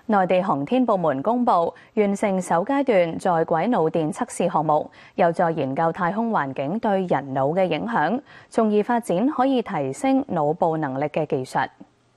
內地航天部門公佈完成首階段在軌腦電測試項目，有助研究太空環境對人腦嘅影響，從而發展可以提升腦部能力嘅技術。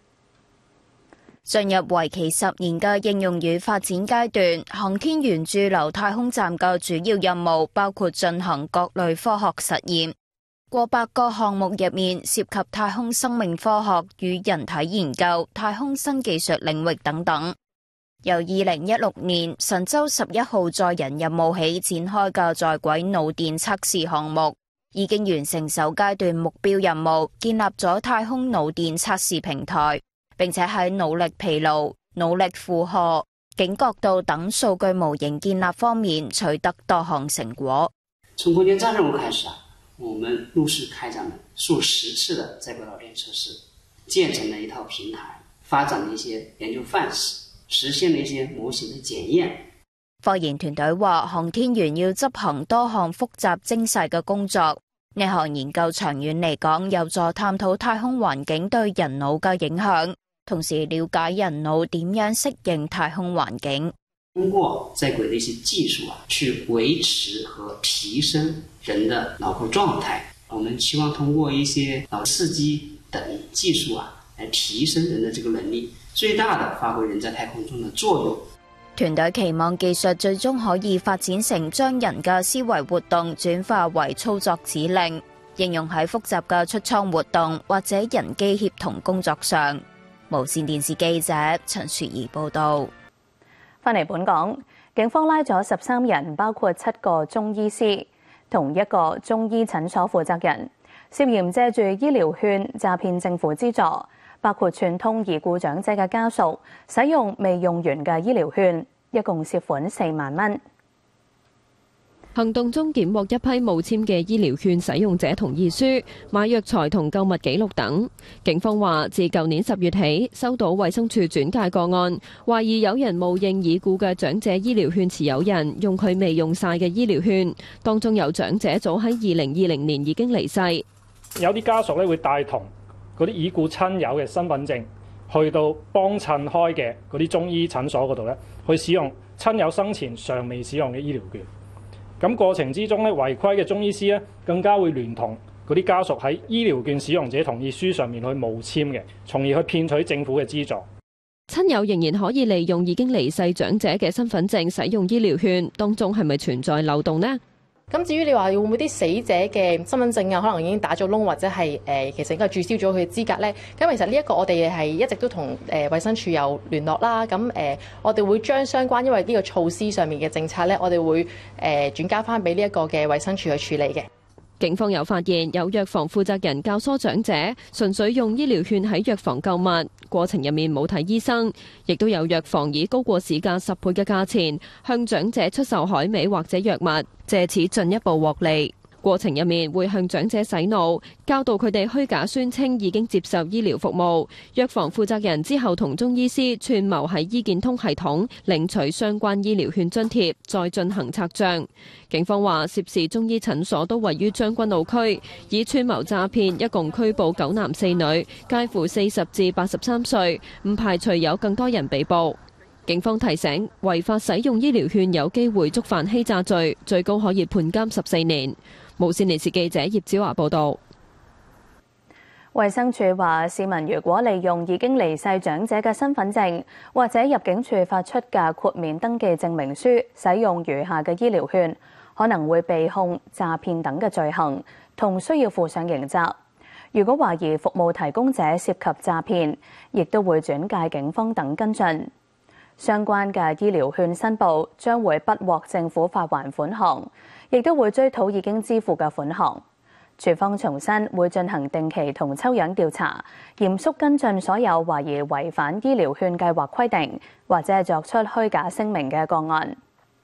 進入為期10年嘅應用與發展階段，航天員駐留太空站嘅主要任務包括進行各類科學實驗，過百個項目入面涉及太空生命科學與人體研究、太空新技術領域等等。由2016年神舟11號載人任務起展開嘅在軌腦電測試項目，已經完成首階段目標任務，建立咗太空腦電測試平台，並且喺腦力疲勞、腦力負荷、警覺度等數據模型建立方面取得多項成果。 從空間站任務開始我們陸續開展了數十次的在軌腦電測試，建成了一套平台，發展了一些研究範式，實現了一些模型的檢驗。 科研團隊話，航天員要執行多項複雜精細嘅工作，呢項研究長遠嚟講有助探討太空環境對人腦嘅影響，同時了解人腦點樣適應太空環境。 通過在軌的一些技術去維持和提升人的腦部狀態，我們期望通過一些腦刺激等技術來提升人的這個能力，最大的發揮人在太空中的作用。 團隊期望技術最終可以發展成將人嘅思維活動轉化為操作指令，應用喺複雜嘅出艙活動或者人機協同工作上。無線電視記者陳雪兒報導。 返嚟本港，警方拉咗13人，包括7個中醫師同1個中醫診所負責人，涉嫌借住醫療券詐騙政府資助，包括串通已故長者嘅家屬使用未用完嘅醫療券，一共涉款4萬蚊。 行動中檢獲一批冇簽嘅醫療券使用者同意書、買藥材同購物記錄等。警方話，自舊年10月起，收到衛生署轉介個案，懷疑有人冒認已故嘅長者醫療券持有人，用佢未用晒嘅醫療券。當中有長者早喺2020年已經離世。 有啲家屬咧會帶同嗰啲已故親友嘅身份證，去到幫襯開嘅嗰啲中醫診所嗰度咧，去使用親友生前尚未使用嘅醫療券。咁過程之中咧，違規嘅中醫師咧，更加會聯同嗰啲家屬喺醫療券使用者同意書上面去冒簽嘅，從而去騙取政府嘅資助。 親友仍然可以利用已經離世長者嘅身份證使用醫療券，當中係咪存在漏洞呢？ 咁至於你話會唔會啲死者嘅身份證啊，可能已經打咗窿，或者係其實應該註銷咗佢嘅資格呢？咁其實呢一個我哋係一直都同衛生署有聯絡啦。咁我哋會將相關因為呢個措施上面嘅政策呢，我哋會轉交翻俾呢一個嘅衛生署去處理嘅。 警方又發現有藥房負責人教唆長者純粹用醫療券喺藥房購物，過程入面冇睇醫生，亦都有藥房以高過市價10倍嘅價錢向長者出售海味或者藥物，借此進一步獲利。過程入面會向長者洗腦，教導佢哋虛假宣稱已經接受醫療服務。藥房負責人之後同中醫師串謀喺醫健通系統領取相關醫療券津貼，再進行拆賬。警方話涉事中醫診所都位於將軍澳區，以串謀詐騙一共拘捕9男4女，介乎40至83歲，唔排除有更多人被捕。警方提醒，違法使用醫療券有機會觸犯欺詐罪，最高可以判監14年。無線電視記者葉子華報道。 衛生署話，市民如果利用已經離世長者嘅身份證或者入境處發出嘅豁免登記證明書使用餘下嘅醫療券，可能會被控詐騙等嘅罪行，同需要負上刑責。如果懷疑服務提供者涉及詐騙，亦都會轉介警方等跟進。相關嘅醫療券申報將會不獲政府發還款項，亦都會追討已經支付嘅款項。署方重申會進行定期同抽樣調查，嚴肅跟進所有懷疑違反醫療券計劃規定或者係作出虛假聲明嘅個案。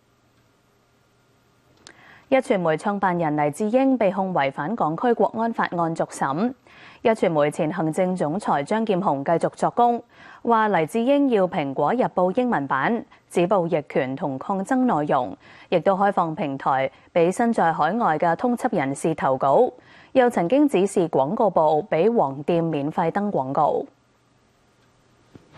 壹傳媒創辦人黎智英被控違反港區國安法案續審。壹傳媒前行政總裁張劍虹繼續作供，話黎智英要《蘋果日報》英文版止暴易權同抗爭內容，亦都開放平台俾身在海外嘅通緝人士投稿，又曾經指示廣告部俾黃店免費登廣告。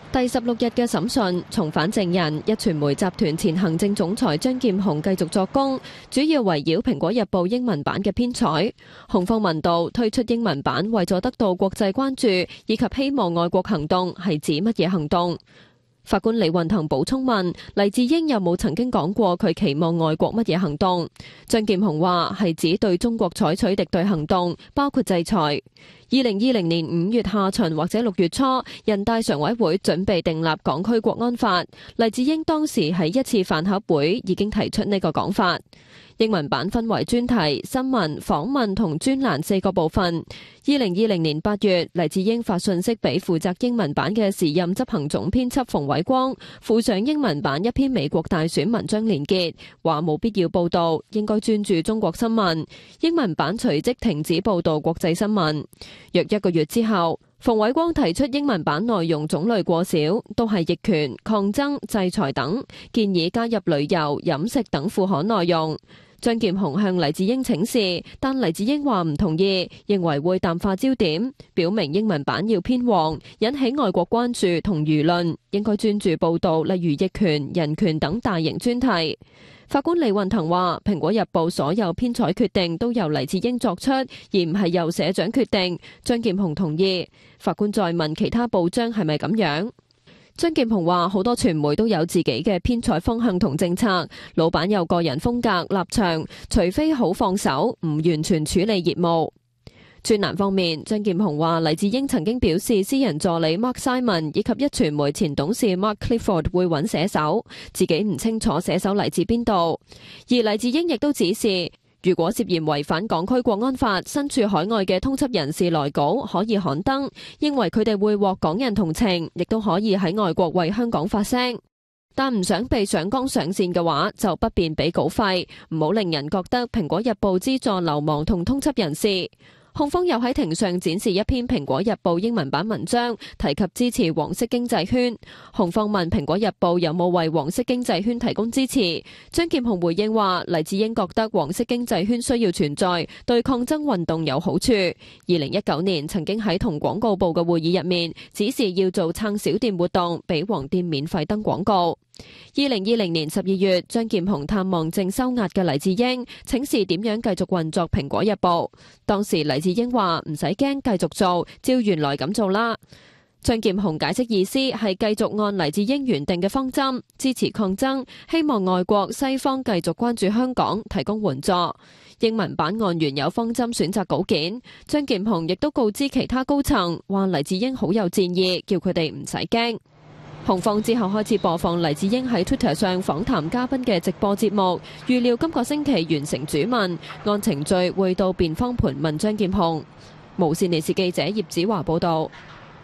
第16日嘅審訊，重返證人壹傳媒集團前行政總裁張劍虹繼續作供，主要圍繞《蘋果日報》英文版嘅編採。控方問到推出英文版為咗得到國際關注以及希望愛國行動係指乜嘢行動？法官李運騰補充問黎智英有冇曾經講過佢期望外國乜嘢行動？張劍虹話係指對中國採取敵對行動，包括制裁。2020年5月下旬或者6月初，人大常委會準備訂立港區國安法，黎智英當時喺一次飯盒會已經提出呢個講法。英文版分為專題、新聞、訪問同專欄4個部分。2020年8月，黎智英發信息俾負責英文版嘅時任執行總編輯馮偉光，附上英文版一篇美國大選文章連結，話冇必要報導，應該專注中國新聞。英文版隨即停止報導國際新聞。約1個月之後，馮偉光提出英文版內容種類過少，都係逆權、抗爭、制裁等，建議加入旅遊、飲食等副刊內容。張劍虹向黎智英請示，但黎智英話唔同意，認為會淡化焦點，表明英文版要偏黃，引起外國關注同輿論，應該專注報導例如逆權、人權等大型專題。法官李運騰話，《蘋果日報》所有編採決定都由黎智英作出，而唔係由社長決定。張劍虹同意。法官再問其他報章係咪咁樣？張劍虹話好多傳媒都有自己嘅編採方向同政策，老闆有個人風格立場，除非好放手，唔完全處理業務。專欄方面，張劍虹話黎智英曾經表示私人助理 Mark Simon 以及壹傳媒前董事 Mark Clifford 會揾寫手，自己唔清楚寫手嚟自邊度。而黎智英亦都指示，如果涉嫌違反港區國安法，身處海外嘅通緝人士來稿可以刊登，認為佢哋會獲港人同情，亦都可以喺外國為香港發聲。但唔想被上綱上線嘅話，就不便俾稿費，唔好令人覺得蘋果日報資助流亡同通緝人士。控方又喺庭上展示一篇蘋果日報英文版文章，提及支持黃色經濟圈。控方問蘋果日報有冇為黃色經濟圈提供支持，張劍虹回應話黎智英覺得黃色經濟圈需要存在，對抗爭運動有好處。2019年曾經喺同廣告部嘅會議入面，指示要做撐小店活動，俾黃店免費登廣告。2020年12月，張劍虹探望正收押嘅黎智英，請示點樣繼續運作蘋果日報。當時黎智英話唔使驚，繼續做，照原來咁做啦。張劍虹解釋意思係繼續按黎智英原定嘅方針，支持抗爭，希望外國西方繼續關注香港，提供援助。英文版按原有方針選擇稿件。張劍虹亦都告知其他高層，話黎智英好有戰意，叫佢哋唔使驚。控方之後開始播放黎智英喺 Twitter 上訪談嘉賓嘅直播節目，預料今個星期完成主問，按程序會到辯方盤問張劍虹。無線電視記者葉子華報道。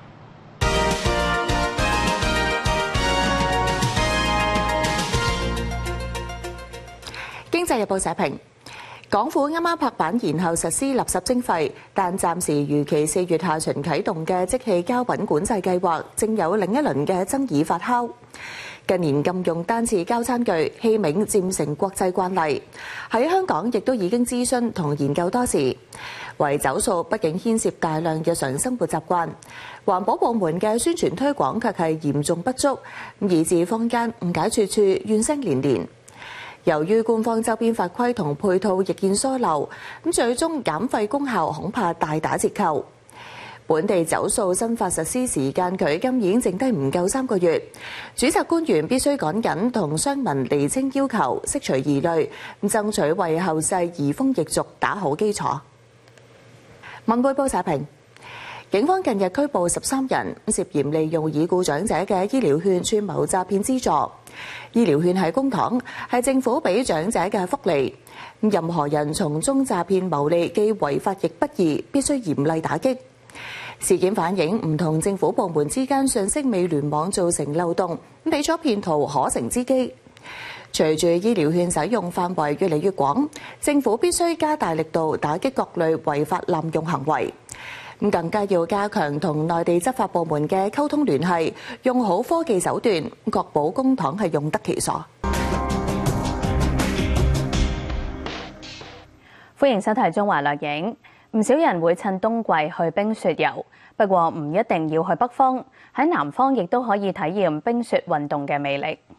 經濟日報社評。港府啱啱拍板延後實施垃圾徵費，但暫時預期4月下旬啟動嘅即棄膠品管制計劃，正有另一輪嘅爭議發酵。近年禁用單次膠餐具、器皿漸成國際慣例，喺香港亦都已經諮詢同研究多時。為走數，畢竟牽涉大量日常生活習慣，環保部門嘅宣傳推廣卻係嚴重不足，以致坊間誤解處處，怨聲連連。由於官方周邊法規同配套亦見疏漏，最終減費功效恐怕大打折扣。本地走數新法實施時間距今已經剩低唔夠3個月，主責官員必須趕緊同商民釐清要求，釋除疑慮，爭取為後世移風易俗打好基礎。文匯報社評。警方近日拘捕13人，涉嫌利用已故長者嘅醫療券串謀詐騙資助。醫療券係公帑，係政府俾長者嘅福利。任何人從中詐騙牟利，既違法亦不義，必須嚴厲打擊。事件反映唔同政府部門之間信息未聯網造成漏洞，俾咗騙徒可乘之機。隨住醫療券使用範圍越嚟越廣，政府必須加大力度打擊各類違法濫用行為。更加要加強同內地執法部門嘅溝通聯繫，用好科技手段，確保公帑係用得其所。 歡迎收睇《中華掠影》。唔少人會趁冬季去冰雪遊， 不過唔一定要去北方，喺南方亦都可以體驗冰雪運動嘅魅力。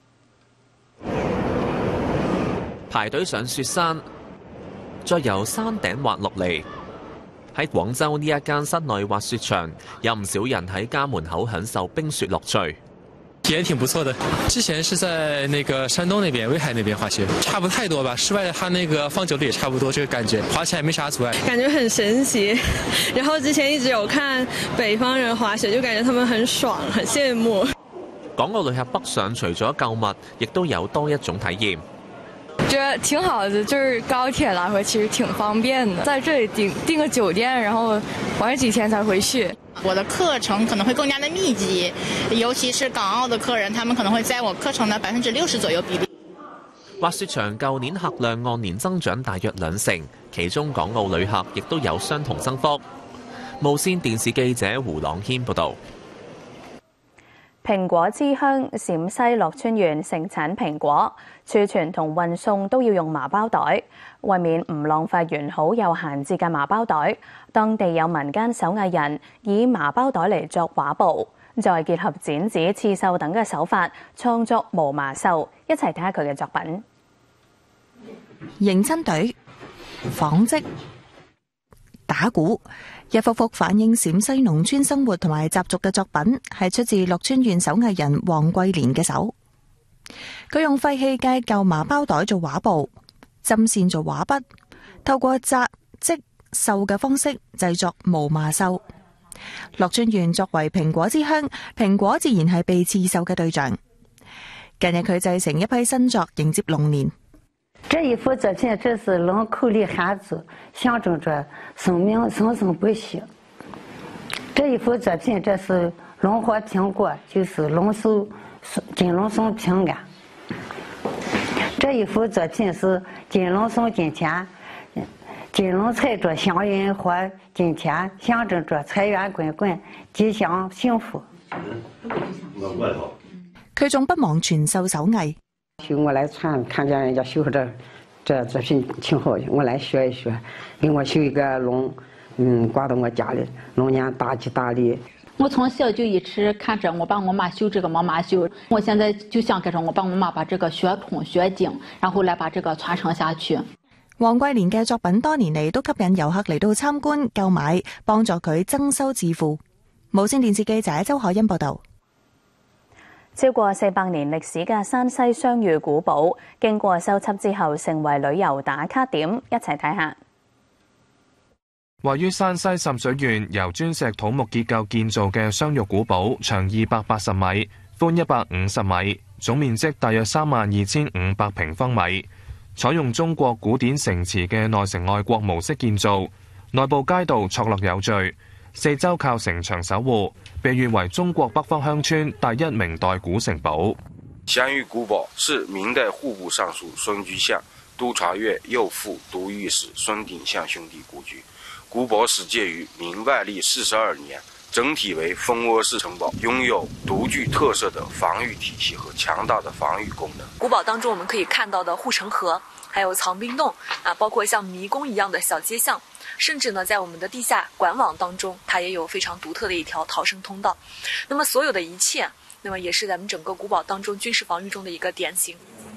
排隊上雪山，再由山頂滑落嚟。喺廣州呢一間室內滑雪場，有唔少人喺家門口享受冰雪樂趣。 體驗挺不錯的。之前是在那個山東那邊威海那邊滑雪，差不太多吧。室外它那個放久了也差不多，這個感覺滑起來沒啥阻礙， 感覺很神奇。然後之前一直有看北方人滑雪，就感覺他們很爽，很羨慕。 港澳旅客北上除咗購物，亦都有多一種體驗。 覺得挺好的，就是高鐵來回其實挺方便的，在這裏訂個酒店，然後玩幾天才回去。 我的課程可能會更加的密集，尤其是港澳的客人，他們可能會佔我課程的60%左右比例。 滑雪場舊年客量按年增長大約2成，其中港澳旅客亦都有相同增幅。無線電視記者胡朗軒報導。 蘋果之鄉陝西樂川縣盛產蘋果，儲存同運送都要用麻包袋。為免唔浪費完好有閒置嘅麻包袋，當地有民間手藝人以麻包袋嚟作畫布，再結合剪紙、刺繡等嘅手法，創作無麻繡。一齊睇下佢嘅作品。 迎親隊、紡織、打鼓，一幅幅反映陝西農村生活同埋習俗嘅作品，係出自樂川縣手藝人黃桂蓮嘅手。佢用廢棄嘅舊麻包袋做畫布，針線做畫筆，透過紮、織、繡嘅方式製作無麻繡。樂川縣作為蘋果之鄉，蘋果自然係被刺繡嘅對象。近日佢製成一批新作迎接龍年。 這一幅作品，這是龍口裡漢字，象徵着生命生生不息。這一幅作品，這是龍獲蘋果，就是龍壽金龍送平安。這一幅作品是金龍送金錢，金龍踩着祥雲獲金錢，象徵着財源滾滾，吉祥幸福。 佢仲不忘傳授手藝。 我來傳，看見人家繡這作品挺好的，我來學一學，給我繡一個龍，掛到我家裡，龍年大吉大利。 我從小就一直看着我幫我媽繡這個毛麻繡，我現在就想跟着我幫我媽把這個學通學精，然後來把這個傳承下去。 黃桂蓮嘅作品多年嚟都吸引遊客嚟到參觀購買，幫助佢增收致富。無線電視記者周海欣報道。 超過400年歷史嘅山西雙遇古堡，經過修葺之後成為旅遊打卡點，一齊睇下。 位於山西滲水縣由磚石土木結構建造嘅雙遇古堡，長280米，寬150米，總面積大約32,500平方米。採用中國古典城池嘅內城外國模式建造，內部街道錯落有序，四周靠城牆守護，被譽為中國北方鄉村第一明代古城堡。 相遇古堡是明代户部尚書孫居相、督察院右副都御史孙鼎相兄弟故居。古堡始建于明万历42年，整體為蜂窩式城堡，擁有獨具特色的防禦體系和強大的防禦功能。 古堡當中我們可以看到的護城河，還有藏兵洞啊，包括像迷宮一樣的小街巷，甚至呢在我們的地下管網當中，它也有非常獨特的一條逃生通道。那麼所有的一切，那麼也是咱們整個古堡當中軍事防禦中的一個典型。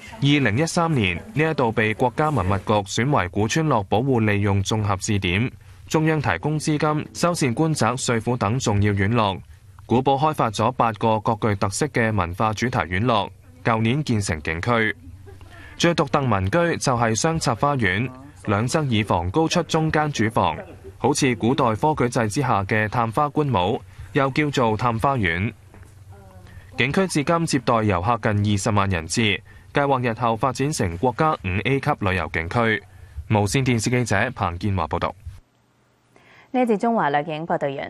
2013年呢一度被國家文物局選為古村落保護利用綜合試點。中央提供資金，修繕官宅、稅府等重要院落。古堡開發咗8個各具特色嘅文化主題院落，舊年建成景區。最獨特民居就係雙插花園，兩側耳房高出中間主房，好似古代科舉制之下嘅探花官帽，又叫做探花園。景區至今接待遊客近20萬人次，計劃日後發展成國家5A 級旅遊景區。無線電視記者彭建華報道。 呢節中華掠影報道完。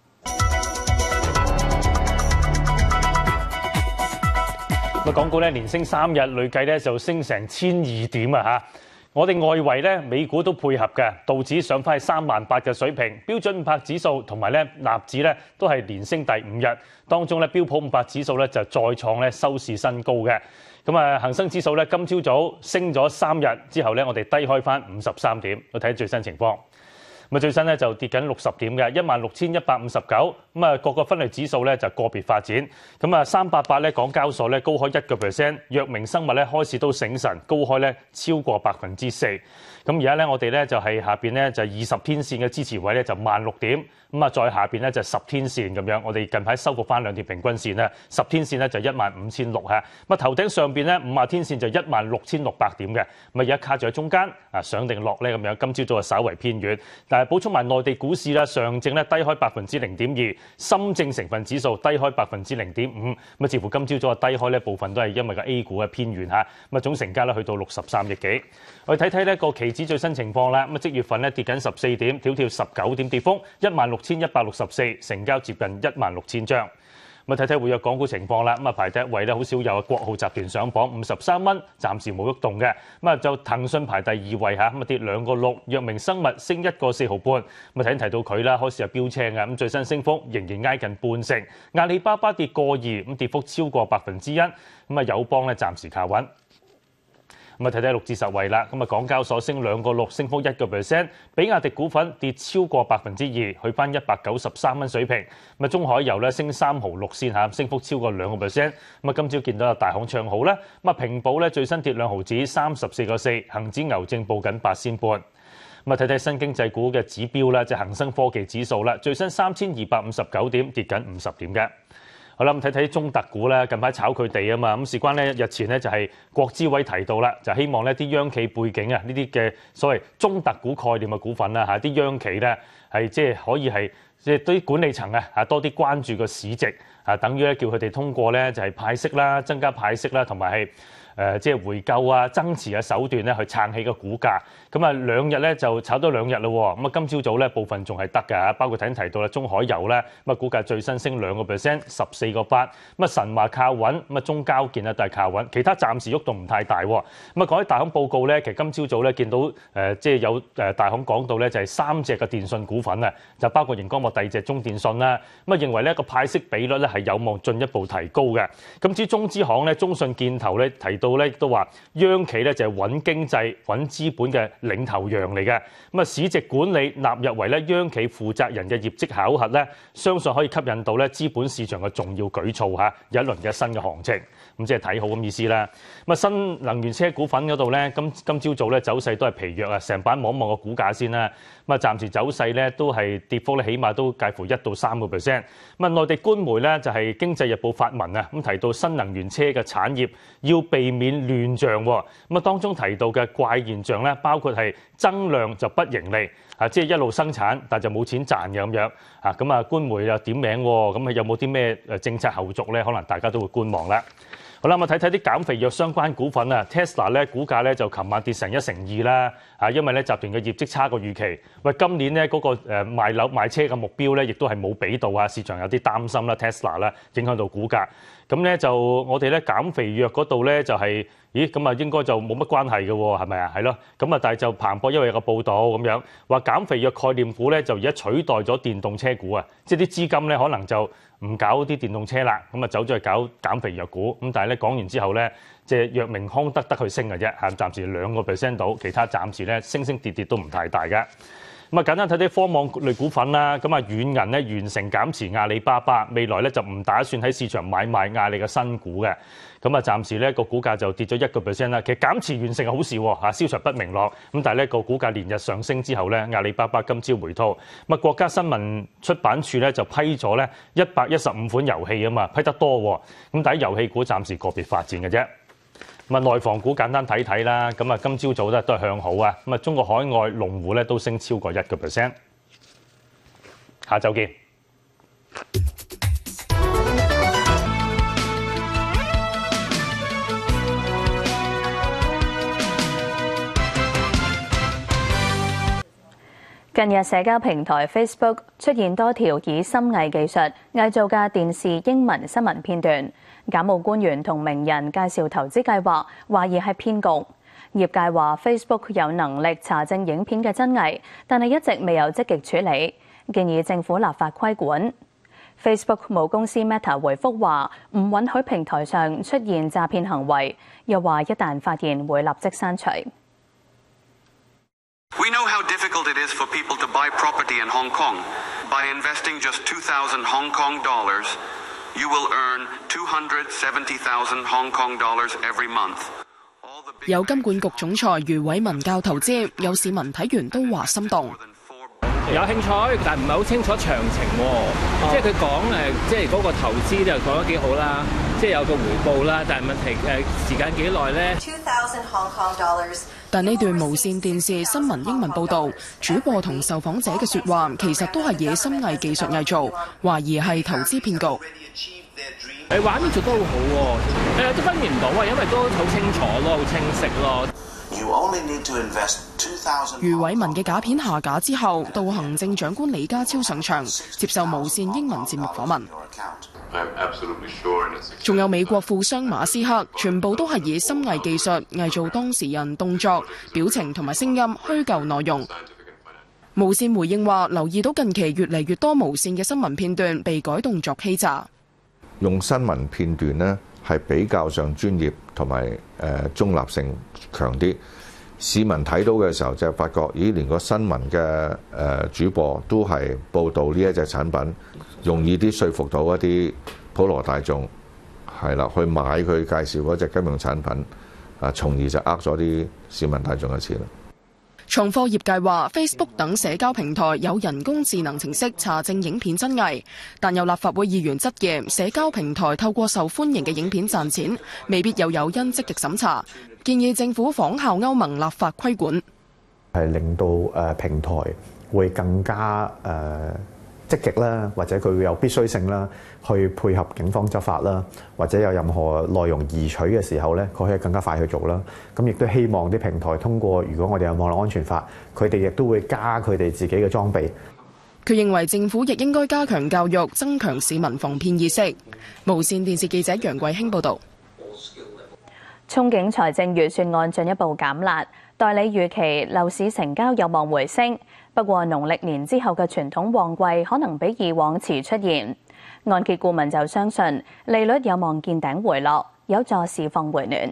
港股咧連升3日，累計咧就升成1200點啊！嚇，我哋外圍咧美股都配合嘅，道指上返係38000嘅水平，標準500指數同埋咧納指咧都係連升第5日，當中咧標普500指數咧就再創咧收市新高嘅。咁啊，恒生指數咧今朝早升咗3日之後咧，我哋低開返53點，我睇最新情況。 咁最新咧就跌緊60點嘅，16,159。咁啊，各個分類指數咧就個別發展。咁啊，388咧港交所咧高開1%，藥明生物咧開始都醒神，高開咧超過4%。咁而家咧我哋咧就係下邊咧就20天線嘅支持位咧就16,000點。咁啊，再下邊咧就10天線咁樣，我哋近排收復翻2條平均線啦，10天線咧就15,600嚇，咁啊頭頂上邊咧50天線就16,600點嘅，咁啊而家卡住喺中間，啊上定落咧咁樣，今朝早就稍為偏軟，但係補充埋內地股市啦，上證咧低開0.02%，深證成分指數低開0.05%，咁啊似乎今朝早嘅低開咧部分都係因為個 A 股嘅偏軟嚇，咁啊總成交咧去到63億幾，我哋睇睇呢個期指最新情況啦，咁啊即月份咧跌緊14點，跳19點跌幅16,164，成交接近16,000張。咁啊睇睇活躍港股情況啦，咁啊排第一位咧好少有國浩集團上榜53蚊，暫時冇喐動嘅。咁啊就騰訊排第2位嚇，咁啊跌2個6，藥明生物升1個4毫半。咁啊提到佢啦，開始係標青嘅，咁最新升幅仍然挨近半成。阿里巴巴跌個2，咁跌幅超過1%。咁啊友邦咧暫時靠穩。咁啊睇睇6至10位啦，咁啊港交所升2個6，升幅1%，比亞迪股份跌超過2%，去翻193蚊水平。咁啊中海油咧升3毫6仙嚇，升幅超過2%。咁啊今朝見到有大行唱好啦，咁啊平保咧最新跌2毫子，34個4，恒指牛證報緊8仙半。咁啊睇睇新經濟股嘅指標啦，就恒生科技指數啦，最新3259點，跌緊50點嘅。好啦，咁睇睇中特股咧，近排炒佢哋啊嘛，咁事關咧日前咧就係國資委提到啦，就希望呢啲央企背景啊，呢啲嘅所謂中特股概念嘅股份啦嚇，啲央企咧係即係可以係即係對啲管理層啊嚇多啲關注個市值啊，等於咧叫佢哋通過咧就係派息啦、增加派息啦，同埋係即係回購啊、增持嘅手段咧去撐起個股價。咁啊2日咧就炒多2日咯喎，咁啊今朝早咧部分仲係得㗎，包括頭先提到啦中海油咧，咁啊股價最新升2%， 14個8，咁啊神華靠穩，咁啊中交建啊都係靠穩，其他暫時喐動唔太大喎。咁啊講起大行報告咧，其實今朝早咧見到即係有大行講到咧就係3隻嘅電信股份啊，就包括熒光幕第2隻中電信啦，咁啊認為呢個派息比率咧係有望進一步提高嘅。咁至於中資行咧，中信建投咧提到咧都話央企咧就係穩經濟、穩資本嘅領頭羊嚟嘅，咁啊市值管理納入為咧央企負責人嘅業績考核咧，相信可以吸引到咧資本市場嘅重要舉措嚇，有一輪嘅新嘅行情，咁即係睇好咁意思啦。咁啊新能源車股份嗰度咧，今朝早咧走勢都係疲弱啊，成版望一望個股價先啦。咁啊暫時走勢咧都係跌幅咧，起碼都介乎1到3%。咁啊內地官媒咧就係《經濟日報》發文啊，咁提到新能源車嘅產業要避免亂象喎。咁啊當中提到嘅怪現象咧，包括係增量就不盈利，即係一路生產，但就冇錢賺嘅咁樣。咁啊官媒又點名喎，咁啊有冇啲咩政策後續咧？可能大家都會觀望啦。好啦，我睇睇啲減肥藥相關股份啊 ，Tesla 咧股價咧就琴晚跌成1成2啦，因為咧集團嘅業績差過預期。喂，今年咧嗰個賣車嘅目標咧，亦都係冇俾到啊，市場有啲擔心啦 ，Tesla 啦影響到股價。咁咧就我哋咧減肥藥嗰度咧就係、咦咁啊應該就冇乜關係嘅喎，係咪啊？係咯，咁啊但係就彭博因為有個報導咁樣話減肥藥概念股咧就而家取代咗電動車股啊，即係啲資金咧可能就唔搞啲電動車啦，咁啊走咗去搞減肥藥股，咁但係咧講完之後咧，即係藥明康得去升嘅啫，嚇暫時2%到，其他暫時咧升跌都唔太大嘅。咁啊簡單睇啲科網類股份啦，咁啊軟銀咧完成減持阿里巴巴，未來咧就唔打算喺市場買賣阿里嘅新股嘅。咁啊暫時咧個股價就跌咗1%啦。其實減持完成係好事喎，嚇消息不明朗。咁但係咧個股價連日上升之後咧，阿里巴巴今朝回吐。咁啊國家新聞出版處咧就批咗咧115款遊戲啊嘛，批得多喎。咁但係遊戲股暫時個別發展嘅啫。咁啊內房股簡單睇睇啦，咁啊今朝早咧都係向好啊，咁啊中國海外龍湖咧都升超過1%。下晝見。 近日社交平台 Facebook 出現多條以深偽技術偽造嘅電視英文新聞片段，假冒官員同名人介紹投資計劃，懷疑係騙局。業界話 Facebook 有能力查證影片嘅真偽，但係一直未有積極處理，建議政府立法規管。Facebook 母公司 Meta 回覆話唔允許平台上出現詐騙行為，又話一旦發現會立即刪除。 We know how difficult it is for people to buy property in Hong Kong. By investing just 2,000 Hong Kong dollars, you will earn 270,000 Hong Kong dollars every month. 有金管局總裁余偉文教投資，有市民睇完都話心動。 有興趣，但唔係好清楚詳情喎。即係佢講即係嗰個投資就講得幾好啦，即係有個回報啦。但係問題時間幾耐咧？2,000 Hong Kong dollars。 但呢段無線電視新聞英文報導，主播同受訪者嘅説話其實都係野心藝技術偽造，懷疑係投資騙局。 畫面做得好好喎，都分辨唔到啊，因為都好清楚咯，好清晰咯。 余偉文嘅假片下架之後，到行政長官李家超上場接受無線英文節目訪問。仲有美國富商馬斯克，全部都係野心藝技術偽造當事人動作、表情同埋聲音虛構內容。無線回應話，留意到近期越嚟越多無線嘅新聞片段被改動作欺詐。 用新聞片段呢係比較上專業同埋中立性強啲，市民睇到嘅時候就發覺，咦，連個新聞嘅主播都係報導呢一隻產品，容易啲說服到一啲普羅大眾係啦，去買佢介紹嗰隻金融產品，從而就呃咗啲市民大眾嘅錢啦。 創科業界話 Facebook 等社交平台有人工智能程式查證影片真偽，但有立法會議員質疑社交平台透過受歡迎嘅影片賺錢，未必有誘因積極審查，建議政府仿效歐盟立法規管， 係令到平台會更加積極啦，或者佢會有必須性啦，去配合警方執法啦，或者有任何內容移取嘅時候咧，佢可以更加快去做啦。咁亦都希望啲平台通過，如果我哋有網絡安全法，佢哋亦都會加佢哋自己嘅裝備。 佢認為政府亦應該加強教育，增強市民防騙意識。無線電視記者楊貴興報導。 憧憬財政預算案進一步減辣，代理預期樓市成交有望回升。不過農曆年之後嘅傳統旺季可能比以往遲出現。按揭顧問就相信利率有望見頂回落，有助市況回暖。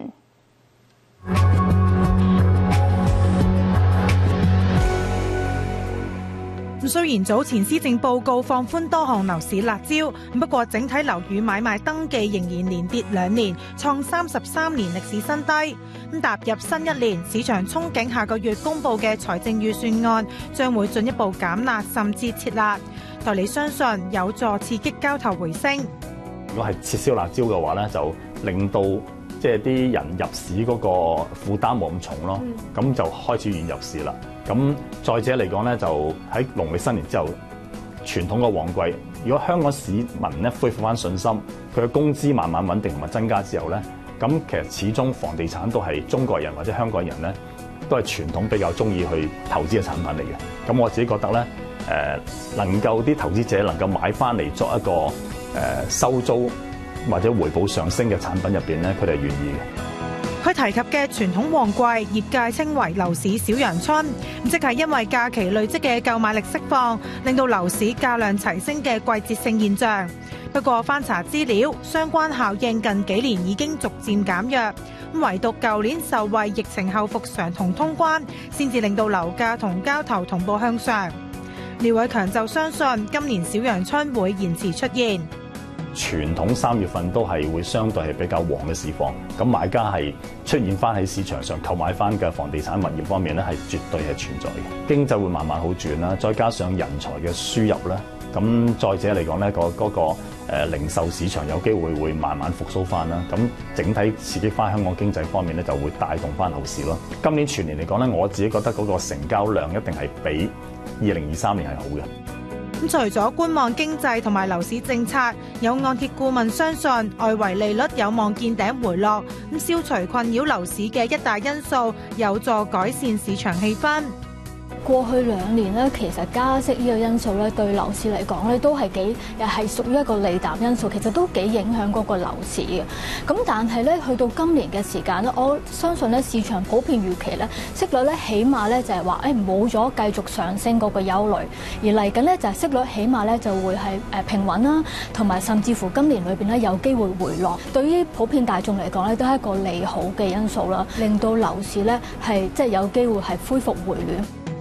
雖然早前施政報告放寬多項樓市辣招，不過整體樓宇買賣登記仍然連跌2年，創33年歷史新低。踏入新一年，市場憧憬下個月公佈嘅財政預算案將會進一步減辣，甚至撤辣。代理相信有助刺激交投回升。 如果係撤銷辣招嘅話咧，就令到即係啲人入市嗰個負擔冇咁重咯，咁就開始願入市啦。咁再者嚟講咧，就喺農曆新年之後，傳統嘅旺季，如果香港市民咧恢復翻信心，佢嘅工資慢慢穩定同埋增加之後咧，咁其實始終房地產都係中國人或者香港人咧，都係傳統比較中意去投資嘅產品嚟嘅。咁我自己覺得咧，能夠啲投資者能夠買翻嚟作一個收租或者回報上升嘅產品入邊咧，佢哋係願意嘅。 佢提及嘅傳統旺季，業界稱為樓市小陽春，即係因為假期累積嘅購買力釋放，令到樓市價量齊升嘅季節性現象。不過翻查資料，相關效應近幾年已經逐漸減弱，唯獨舊年受惠疫情後復常同通關，先至令到樓價同交投同步向上。廖偉強就相信今年小陽春會延遲出現。 傳統3月份都係會相對係比較旺嘅市況，咁買家係出現翻喺市場上購買翻嘅房地產物業方面咧，係絕對係存在嘅。經濟會慢慢好轉啦，再加上人才嘅輸入啦，咁再者嚟講咧，嗰個零售市場有機會慢慢復甦翻啦，咁整體刺激翻香港經濟方面咧，就會帶動翻後市咯。今年全年嚟講咧，我自己覺得嗰個成交量一定係比2023年係好嘅。 咁除咗觀望經濟同埋樓市政策，有按揭顧問相信外圍利率有望見頂回落，咁消除困擾樓市嘅一大因素，有助改善市場氣氛。 過去2年咧，其實加息呢個因素咧，對樓市嚟講咧，都係屬於一個利淡因素，其實都幾影響嗰個樓市嘅。咁但係咧，去到今年嘅時間咧，我相信咧，市場普遍預期咧，息率咧起碼咧就係話冇咗繼續上升嗰個憂慮，而嚟緊咧就係息率起碼咧就會係平穩啦，同埋甚至乎今年裏邊咧有機會回落。對於普遍大眾嚟講咧，都係一個利好嘅因素啦，令到樓市咧係即係有機會係恢復回暖。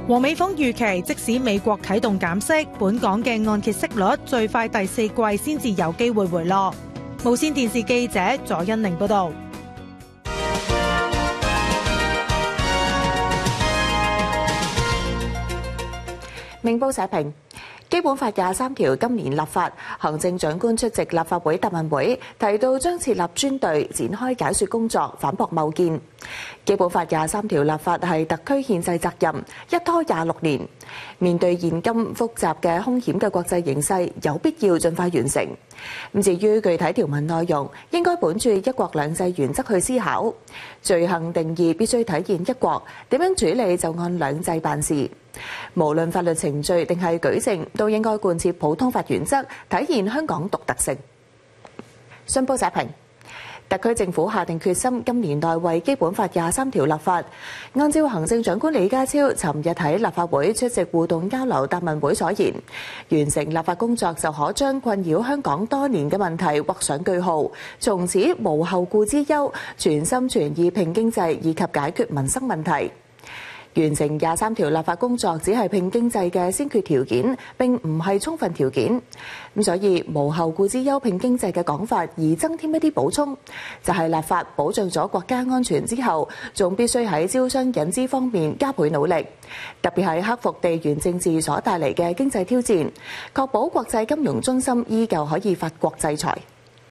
黃美鳳預期，即使美國啟動減息，本港嘅按揭息率最快第4季先至有機會回落。無線電視記者左欣玲報導。 明報社評。基本法23條今年立法，行政長官出席立法會答問會，提到將設立專隊展開解說工作，反駁謬見。基本法23條立法係特區憲制責任，一拖26年。面對現今複雜嘅兇險嘅國際形勢，有必要盡快完成。至於具體條文內容，應該本住一國兩制原則去思考。罪行定義必須體現一國，點樣處理就按兩制辦事。無論法律程序定係舉證，都應該貫徹普通法原則，體現香港獨特性。信報社評。特區政府下定決心，今年內為基本法23條立法。按照行政長官李家超尋日喺立法會出席互動交流答問會所言，完成立法工作就可將困擾香港多年嘅問題畫上句號，從此無後顧之憂，全心全意拼經濟以及解決民生問題。完成23條立法工作只係拼經濟嘅先決條件，並唔係充分條件。所以無後顧之憂拼經濟嘅講法而增添一啲補充，就係立法保障咗國家安全之後，仲必須喺招商引資方面加倍努力，特別係克服地緣政治所帶嚟嘅經濟挑戰，確保國際金融中心依舊可以發國際財。